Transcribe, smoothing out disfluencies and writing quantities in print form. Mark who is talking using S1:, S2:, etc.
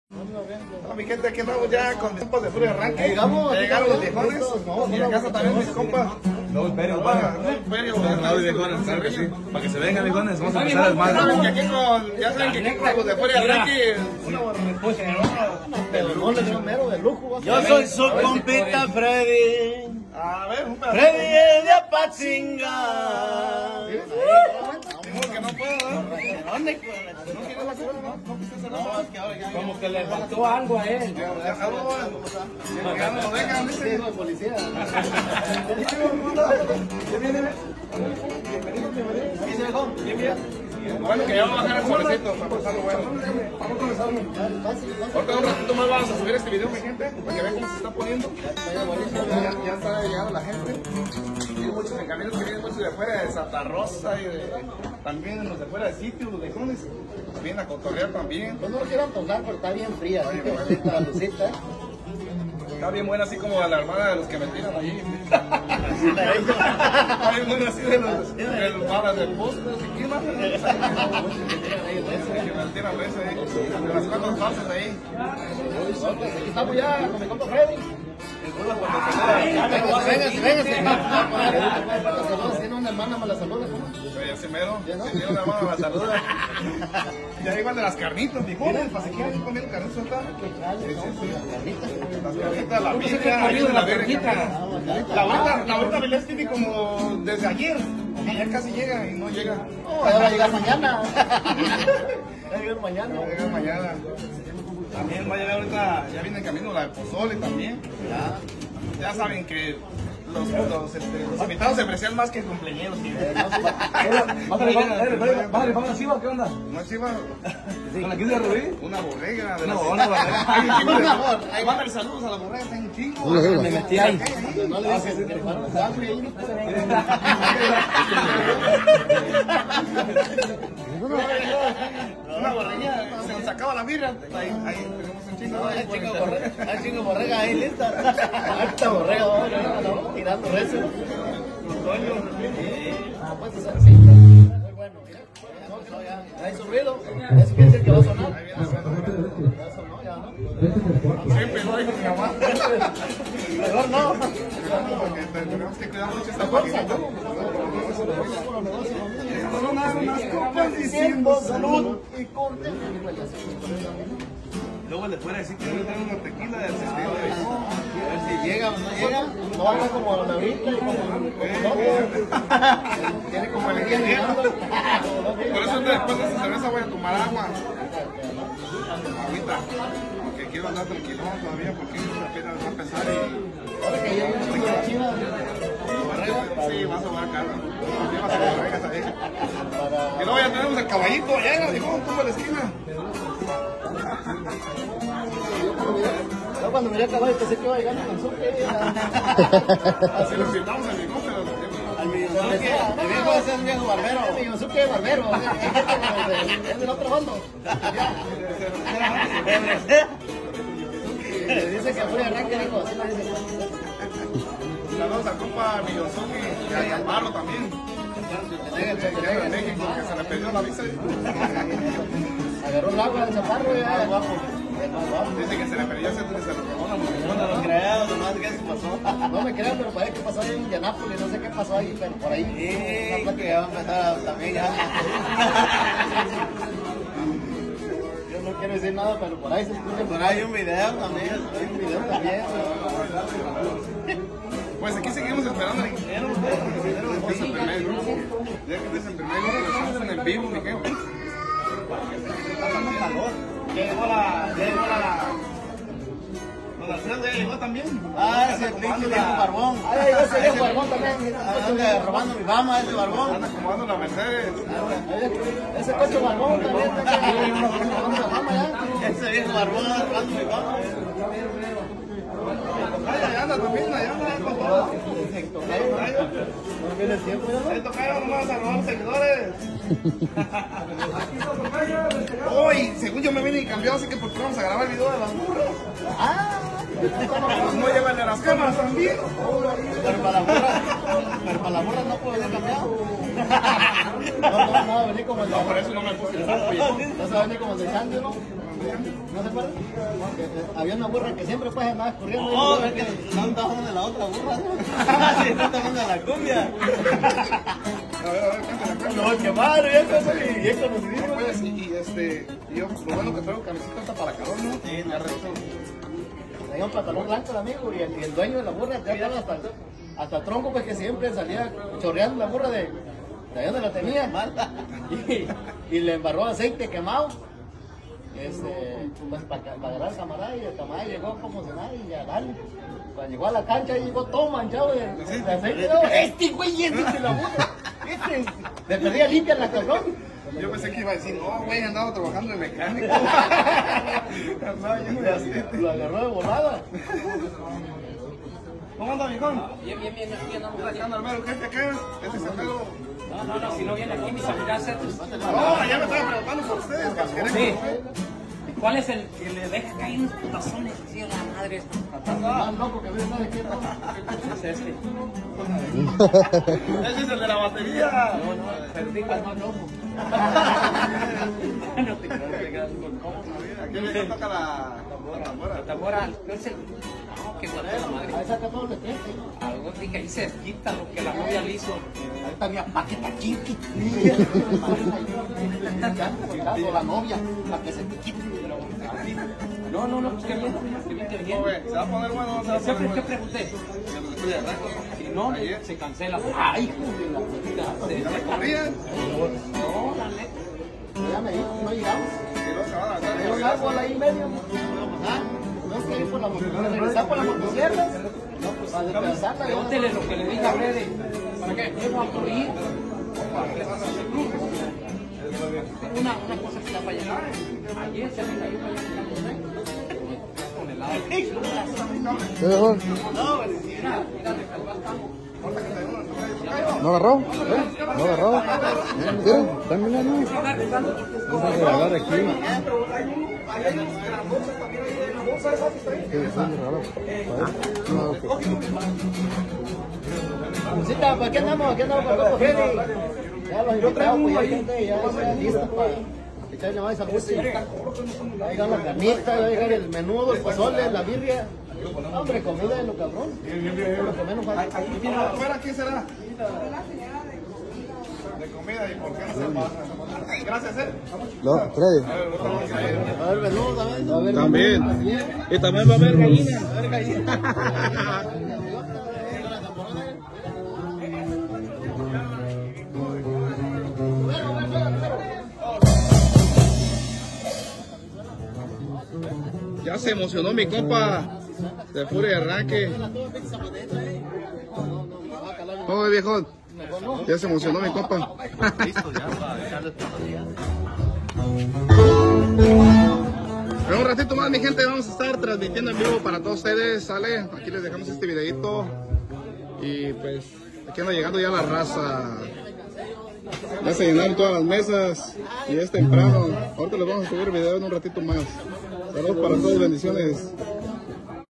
S1: Hola mi gente, aquí andamos ya con mis compas de Furia Arranque. Llegaron los viejones. Y en casa también mis compas.
S2: No, Imperio, para que se vengan, viejones. Vamos a empezar el
S1: Ya saben que aquí con los de Furia Arranque.
S3: Yo soy su compita Freddy.
S1: A ver, un
S3: Freddy es de Apatzinga.
S1: que no puedo,
S3: Como que le faltó algo a él.
S1: ya no lo dejan, dice. Bueno, que ya va a bajar el solecito para pasarlo bueno. Ahorita un ratito más vamos a subir este video, mi gente, para que vean cómo se está poniendo. Ya está llegando la gente. Hay muchos en caminos que vienen muchos de afuera de Santa Rosa y también los de afuera de sitio, los viejones. Vienen a cotorrear también.
S4: Pues no lo quiero antojar, pero está bien fría, así que la lucita.
S1: Está bien buena, así como la hermana de los que me tiran allí. Está bien buena, así de los balas del poste, de clima. Que me tiran veces ahí. De las cuatro falsas ahí.
S4: Aquí estamos ya con mi compa Freddy. Véngase. Tiene una hermana, me la saluda.
S1: Oye, así mero. Tiene una hermana, me saluda. Ya igual de las carnitas, viejones, para si quieren comer carnitas. Las carnitas, la Biblia, la carnita. La ahorita Belés tiene como desde ayer. Y ya casi llega y no llega.
S4: Ya va a llegar mañana. Va a llegar mañana.
S1: También va a llegar ahorita, ya viene en camino la de pozole también. Ya saben que los invitados se aprecian más que cumpleaños.
S2: ¿Vamos a Chiva? ¿Qué onda?
S1: ¿No es Chiva?
S2: ¿Con la 15 de Rubí?
S1: Una borrega. De
S2: No, una borrega.
S1: Ahí van saludos a la borrega, está en chingo.
S2: Me metí ahí.
S4: No le dices que le fueron sangre ahí.
S1: Una borreña, se nos sacaba la birra. Ahí tenemos un chingo.
S4: Hay chingo borrega ahí lista. Harta borrega, ¿no? Tirando recio. Pues así. Muy bueno, mira. Trae su ruido. Eso quiere decir que va a sonar. Ya sonó, ya, ¿no?
S1: Siempre lo dijo mi mamá.
S4: Mejor no.
S1: Porque tenemos que cuidar mucho esta página. Solo unas copas diciendo salud y contento. Luego le puede decir que debe tener una tequila del sentido de...
S4: A ver si llega o no llega. No anda como la ahorita y como
S1: Tiene como el ingeniero. Por eso después de esta cerveza voy a tomar agua. Agüita. Porque quiero andar tranquilón todavía porque esta piedra va a empezar y...
S4: ahora que ya hay un chico de China.
S1: Sí, vas a jugar carro. Llevas a las orejas ahí. Y luego ya tenemos el caballito allá, dijo, como en la esquina.
S4: Yo cuando miré a caballo pensé que iba a llegar con su
S1: Así lo invitamos al viejo, pero...
S4: al Miyosuke. El viejo ese es un viejo barbero. El Miyosuke es barbero. Es del otro bando. Le dice que fue arranque, dijo. Así le dice.
S1: Saludos al compa Miyosuke y a Yamaro también. En México, que se le perdió la visa.
S4: Agarró el agua del chaparro y ya.
S1: Dice que se le perdió, se lo robó una mujer.
S4: No lo creo, nomás que eso pasó. No me crean, pero parece que pasó ahí en Indianápolis, no sé qué pasó ahí, pero por ahí. Sí, que ya va a empezar también ya. Yo no quiero decir nada, pero por ahí se escucha. Por ahí hay un video también,
S1: Pues aquí seguimos esperando al ingeniero, porque después el primer grupo. Ya que es el primer grupo, lo estamos en vivo, mi jefe. Llegó la Alfredo, ya llegó también.
S4: Ah, ese pinche viejo barbón. Ah, ese viejo barbón también. Anda robando mi fama, ese barbón.
S1: Anda acomodando la Mercedes.
S4: Ese coche barbón también. Ese viejo barbón anda robando mi fama.
S1: Allá anda también, allá anda, papá.
S4: No viene tiempo, ¿no?
S1: Ahí tocaron nomás a robar seguidores. Hoy, según yo me vine y cambió, así que porque vamos a grabar el video de las burras.
S4: Ah,
S1: Pues no llevan a las cámaras también.
S4: pero para la burra no puede ser cambiado. No, venir como el de...
S1: Por eso no me puse el saco.
S4: No se va a venir como el de Chancho, ¿no? ¿No se acuerdan? Había una burra que siempre pues andaba corriendo.
S3: Oh, es que no andaban de la otra burra. Sí, no tomando la cumbia.
S1: A ver, cántala.
S4: No, qué madre, ya está bien conocidísimo.
S1: Pues, y yo, lo bueno que traigo camiseta hasta para calor, ¿no?
S3: Sí,
S1: Ya reviso.
S4: Traía un pantalón blanco el amigo y el dueño de la burra ya estaba hasta el tronco, pues que siempre salía chorreando la burra de ahí donde la tenía. Y le embarró aceite quemado. Pues para agarrar al camarada, y el camarada llegó como si nada y a darle. Cuando llegó a la cancha, llegó todo manchado de aceite. No, güey, de la burra. Le perdía limpia la cabrón.
S1: Yo pensé que iba a decir, no, güey, andaba trabajando de mecánico. Andaba lleno de aceite.
S4: Lo agarró de volada.
S1: ¿Cómo anda, viejón?
S2: Bien, aquí andamos.
S1: ¿Cómo anda el mero jefe acá? Este es el mero.
S2: No, si no viene aquí mis amigas.
S1: No, ya me estaba preguntando por ustedes.
S2: Sí. ¿Cuál es el que le deja caer unos putazones así a la madre?
S4: Más loco que ves, ¿sabes qué?
S2: Es este.
S1: Ese es el de la batería.
S2: Perdí al más loco. No te creas.
S1: Aquí le toca la tambora.
S2: Tambora, no es el. No, que guarda la madre.
S4: Ahí saca todo el tiempo.
S2: Algo dije, ahí se quita lo que la novia le hizo.
S4: Ahorita mi papá que está chiqui. O la novia, para que se te quite.
S2: No, pues que bien.
S1: ¿Cómo ve? ¿Se va a poner bueno o no se va a poner
S2: ¿Qué
S1: bueno?
S2: pregunté? Si no, se cancela.
S4: Ay, hijo de la puta.
S1: ¿Ya me corrían?
S2: No, la neta.
S4: Ya me dijo, no llegamos.
S1: Y luego se van a lanzar.
S4: Hay un árbol ahí medio. No que ir por la motosierra, regresar por la motosierra. No, pues a descansarla.
S2: Pregúntele lo que le dije a Brede. ¿Para qué? ¿Llevo a correr? Una cosa que está fallando. Ayer se me cayó con el helado.
S5: ¿No agarró? ¿No agarró? ¿Quieres? Dámela, ¿no? Vamos a regalar aquí. ¿Qué es regalo? No, ok.
S4: Cosita, ¿para qué andamos? Aquí andamos para Coco Freddy. Ya los invitados, pues ya hay gente, ya está lista para echarle más esa música. Va a llegar la carnita, va a llegar el menudo, el pozole, la birria. Hombre, comida de lo cabrón. Es lo que menos falta.
S1: ¿Afuera quién será? De comida, ¿y por qué no se pasa? Gracias,
S5: No, Freddy.
S4: Va a haber menudo también. Va a haber
S5: También. Y también va a haber gallina. Va a haber gallina.
S1: Ya se emocionó mi compa de Furia y Arranque. Oye, viejón. Ya se emocionó mi compa. En un ratito más, mi gente, vamos a estar transmitiendo en vivo para todos ustedes. Sale, aquí les dejamos este videito. Y pues, aquí anda llegando ya la raza. Ya se llenaron todas las mesas y es temprano. Ahorita les vamos a subir video en un ratito más. Saludos para todos, bendiciones.